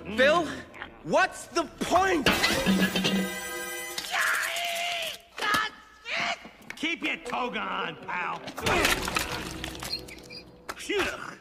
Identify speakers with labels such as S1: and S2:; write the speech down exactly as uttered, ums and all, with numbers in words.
S1: Phil, what's the point?
S2: Keep your toga on, pal. Phew.